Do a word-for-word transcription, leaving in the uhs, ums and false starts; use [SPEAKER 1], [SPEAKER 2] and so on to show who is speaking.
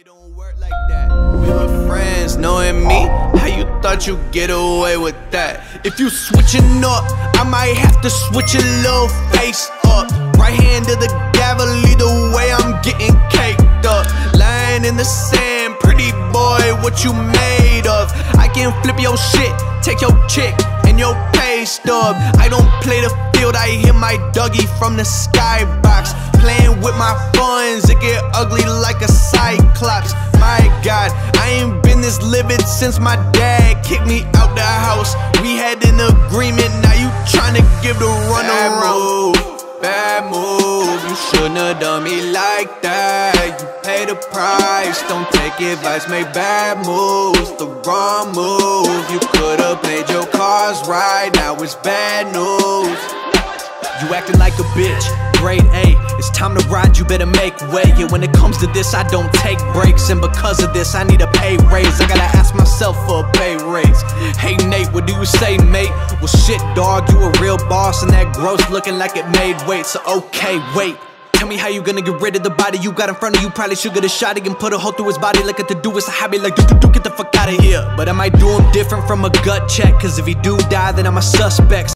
[SPEAKER 1] It don't work like that. We were friends, knowing me. How you thought you get away with that? If you switching up, I might have to switch your little face up. Right hand to the gavel, either way I'm getting caked up. Lying in the sand, pretty boy, what you made of? I can flip your shit, take your chick and your pay stub. I don't play the field, I hit my Dougie from the skybox. Playing with my funds, it get ugly like a cyclops. My God, I ain't been this livid since my dad kicked me out the house. We had an agreement, now you tryna give the run around. Bad move, you shouldn't have done me like that. You pay the price, don't take advice, make bad moves. The wrong move, you could've played your cards right, now it's bad news. You acting like a bitch, grade A. It's time to ride, you better make way. Yeah, when it comes to this, I don't take breaks. And because of this, I need a pay raise. I gotta ask myself for a pay raise. Hey Nate, what do you say, mate? Well shit, dog, you a real boss. And that gross looking like it made weight. So okay, wait. Tell me how you gonna get rid of the body you got in front of you. Probably should get a shot and put a hole through his body. Like a to-do, it's a hobby, like do do do, get the fuck out of here. But I might do him different from a gut check, cause if he do die, then I'm a suspect.